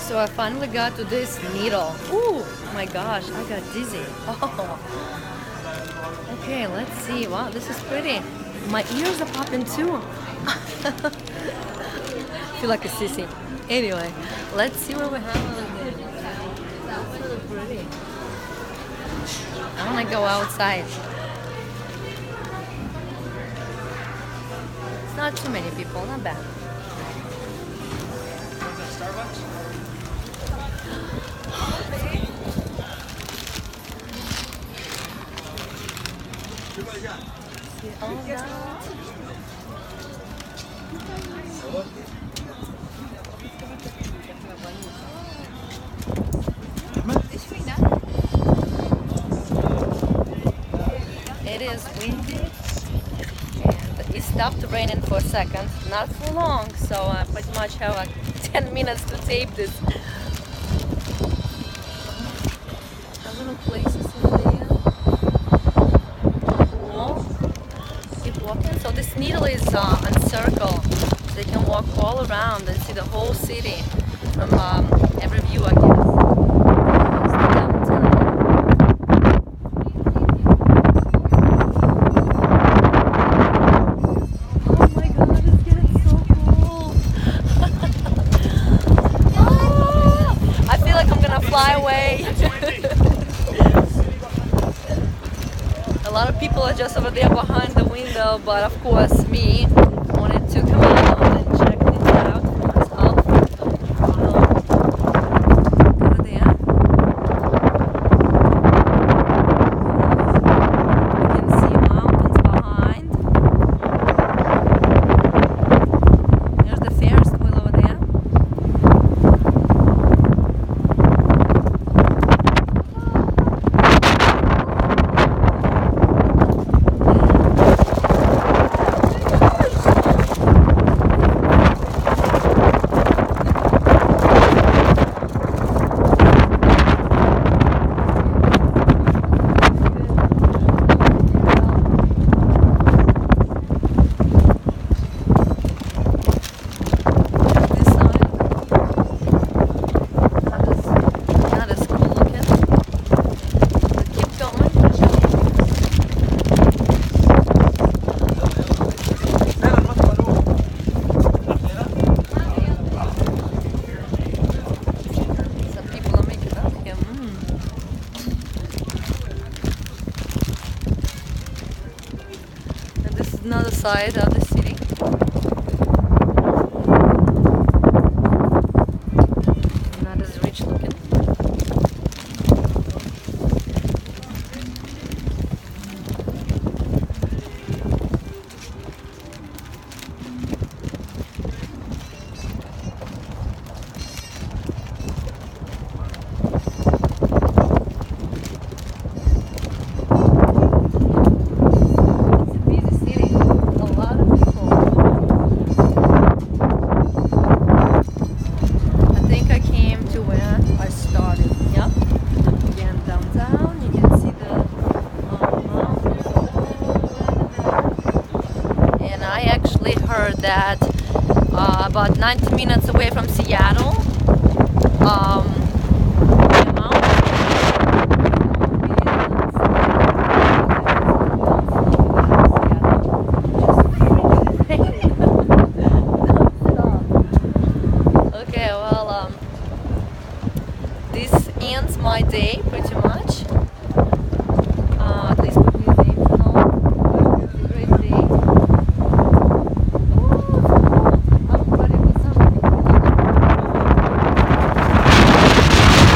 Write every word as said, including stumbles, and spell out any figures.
So I finally got to this needle. Ooh, my gosh, I got dizzy. Oh. Okay, let's see. Wow, this is pretty. My ears are popping too. Feel like a sissy. Anyway, let's see what we have over here. That's really pretty. I want to go outside. It's not too many people, not bad. Starbucks? See all that? It is windy and it stopped raining for a second, not for long, so I pretty much have like ten minutes to tape this. A little places in there. Cool. Keep walking. So this needle is uh, encircled, so you can walk all around and see the whole city from um, every view, I guess. Fly away. A lot of people are just over there behind the window, but of course me wanted to come out and check this out for myself. Well, over there. You can see mountains behind. There's the Ferris wheel over there. Another side of the city. Not as rich looking. That uh, about ninety minutes away from Seattle. Um, okay, well, um, this ends my day pretty much.